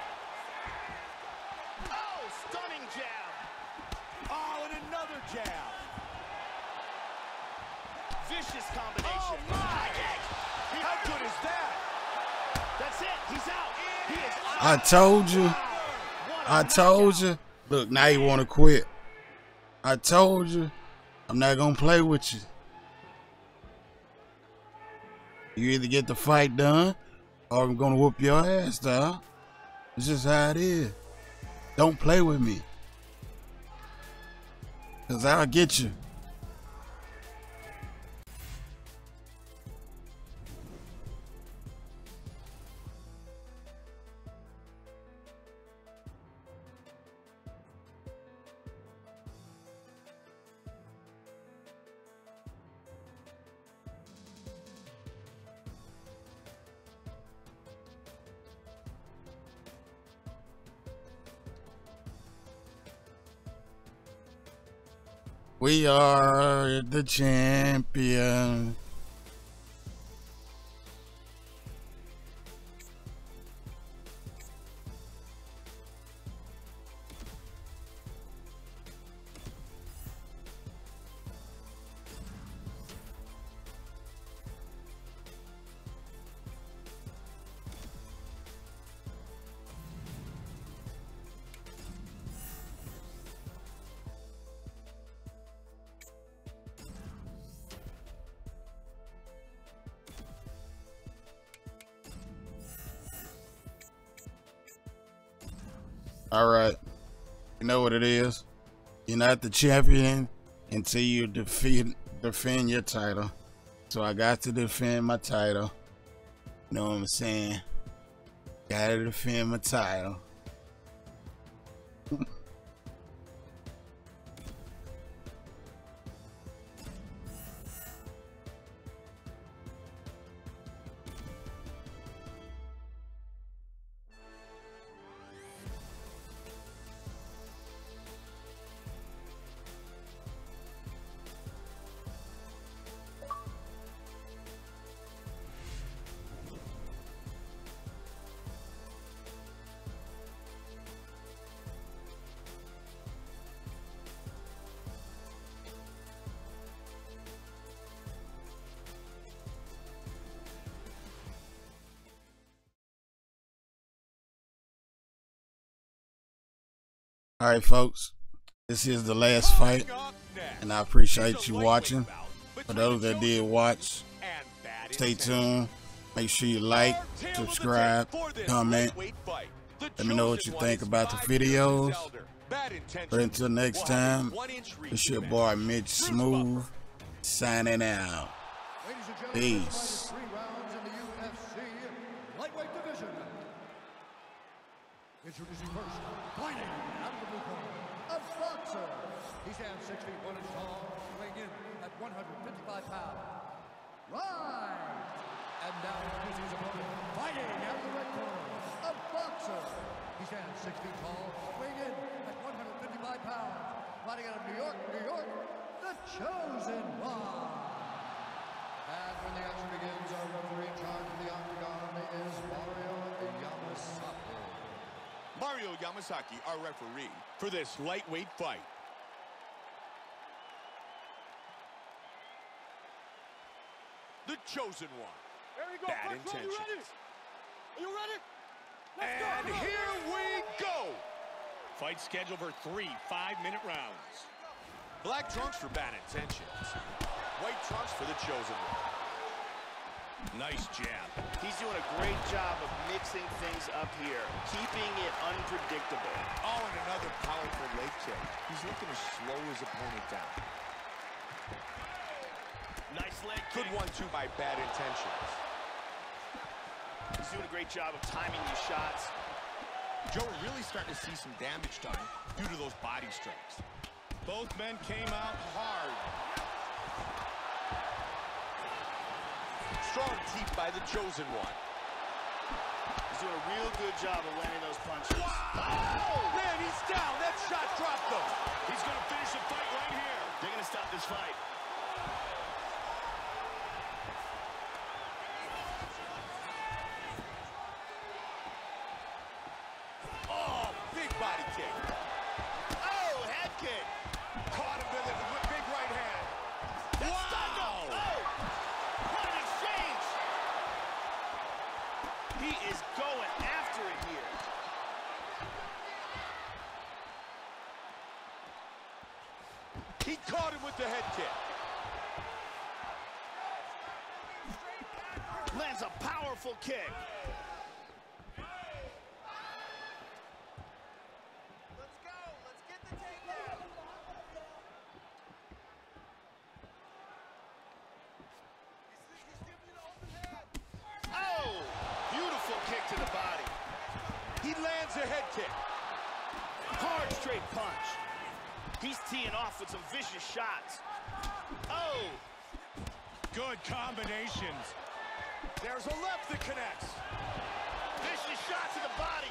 Oh, stunning jab. Oh, and another jab. Vicious combination. Oh, my! How good is that? That's it. He's out. He is out. I told you. I told you. Look, now you want to quit. I told you. I'm not going to play with you. You either get the fight done or I'm going to whoop your ass, dog. It's just how it is. Don't play with me. Because I'll get you. We are the champion. All right, you know what it is. You're not the champion until you defeat defend your title. So I got to defend my title. You know what I'm saying? Gotta defend my title. All right, folks, this is the last fight, and I appreciate you watching. For those that did watch, stay tuned. Make sure you like, subscribe, comment. Let me know what you think about the videos. But until next time, it's your boy Mitch Smoove signing out. Peace. Introducing first, fighting out of the blue corner, a boxer. He stands six feet one inch tall, weighing in at one hundred fifty-five pounds. Right. And now introducing his opponent, fighting out of the red corner, a boxer. He stands six feet tall, weighing in at one hundred fifty-five pounds. Fighting out of New York, New York, the Chosen One. And when the action begins, our referee in charge of the octagon is Mario Yamasaki. Mario Yamasaki, our referee, for this lightweight fight. The Chosen One. There you go. Bad First round, intentions. you ready? Are you ready? Let's And go. here we go. Fight scheduled for three five-minute rounds. Black trunks for bad intentions. White trunks for the Chosen One. Nice jab. He's doing a great job of mixing things up here, keeping it unpredictable. Oh, and another powerful leg kick. He's looking to slow his opponent down. Nice leg kick. Good one, too, by bad intentions. He's doing a great job of timing these shots. Joe, we're really starting to see some damage done due to those body strikes. Both men came out hard. Strong teeth by the chosen one. He's doing a real good job of landing those punches. Wow! Oh! Man, he's down. That shot dropped him. He's going to finish the fight right here. They're going to stop this fight. Oh, big body kick. Oh, head kick. Caught him with a big right hand. That's Wow! stunned him. Oh, what an exchange. He is going after it here. He caught him with the head kick. Lands a powerful kick. Let's go. Let's get the takedown. He's, he's giving you the open hand. Oh, beautiful kick to the body. He lands a head kick. Hard straight punch. He's teeing off with some vicious shots. Oh, Good combinations. There's a left that connects. vicious shot to the body.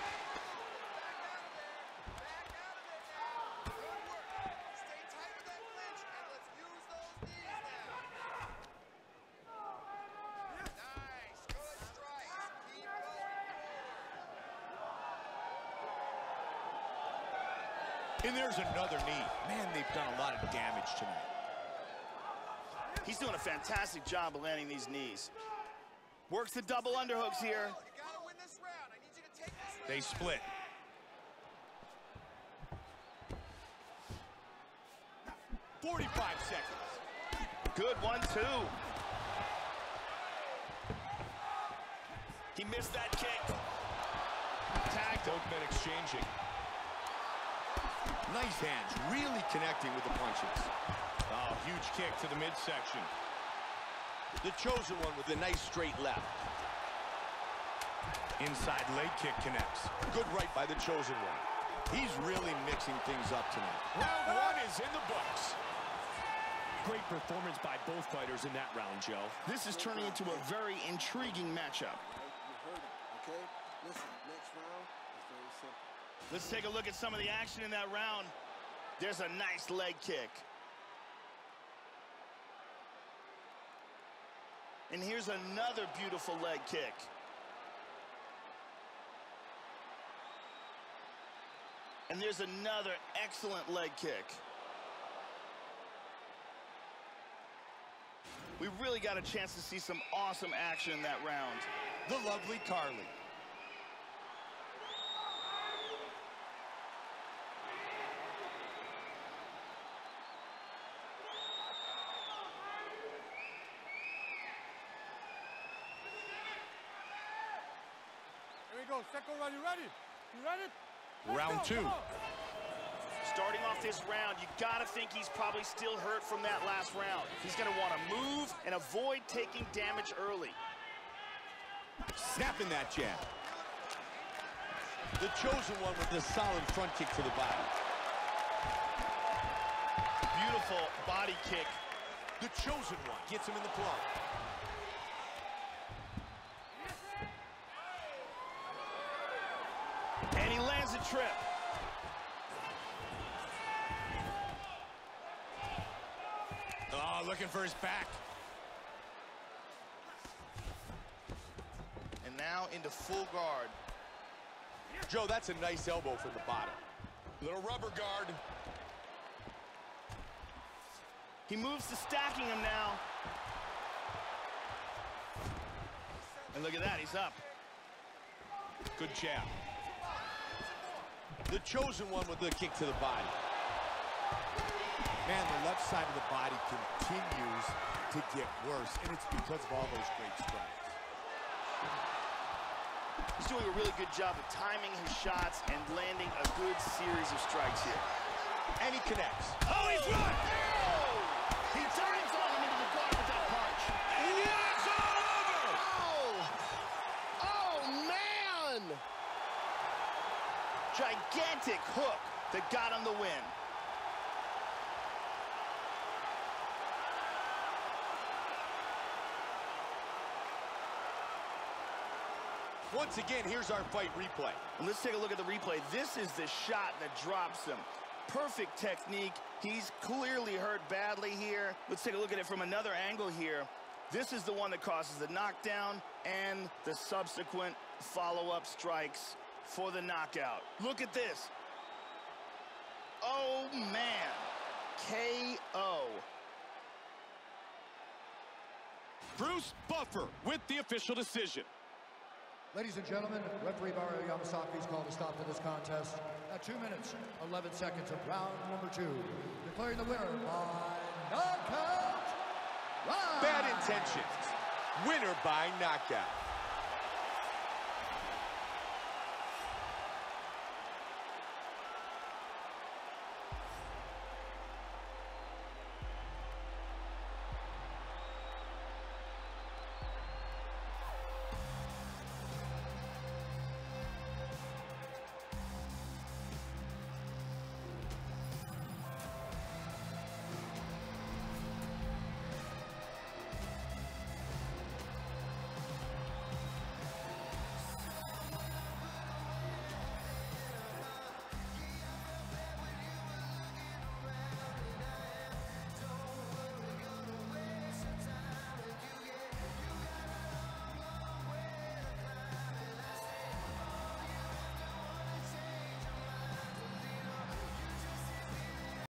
Back out of there now. Good work. Stay tight with that clinch, and let's use those knees now. Nice. Good strikes. Keep going forward. And there's another knee. Man, they've done a lot of damage tonight. He's doing a fantastic job of landing these knees. Works the double underhooks here. You gotta win this round. I need you to take this round. They split. forty-five seconds. Good one, two. He missed that kick. Tagged him. Both men exchanging. Nice hands, really connecting with the punches. Oh, huge kick to the midsection. The chosen one with a nice straight left. Inside leg kick connects. Good right by the chosen one. He's really mixing things up tonight. Round one is in the books. Great performance by both fighters in that round, Joe. This is turning into a very intriguing matchup. You heard him, okay? Listen, next round is very simple. Let's take a look at some of the action in that round. There's a nice leg kick. And here's another beautiful leg kick. And there's another excellent leg kick. We really got a chance to see some awesome action in that round. The lovely Carly. Here we go. Second round. You ready? You ready? Let's Round go. two. Come on. Starting off this round, you gotta think he's probably still hurt from that last round. He's gonna wanna move and avoid taking damage early. Snapping that jab. The chosen one with the solid front kick to the body. Beautiful body kick. The chosen one gets him in the plum. And he lands a trip. Oh, looking for his back. And now into full guard. Joe, that's a nice elbow from the bottom. Little rubber guard. He moves to stacking him now. And look at that, he's up. Good jab. The chosen one with the kick to the body. Man, the left side of the body continues to get worse, and it's because of all those great strikes. He's doing a really good job of timing his shots and landing a good series of strikes here. And he connects. Oh, he's right! Oh! He dives on him into the guard with that punch. And it's over! Oh! Oh, man! Gigantic hook that got him the win. Once again, here's our fight replay. And let's take a look at the replay. This is the shot that drops him. Perfect technique. He's clearly hurt badly here. Let's take a look at it from another angle here. This is the one that causes the knockdown and the subsequent follow-up strikes for the knockout. Look at this. Oh, man. K O. Bruce Buffer with the official decision. Ladies and gentlemen, referee Mario Yamasaki's called a stop to this contest at two minutes, eleven seconds of round number two. Declaring the winner by knockout, Wright. Bad intentions. Winner by knockout.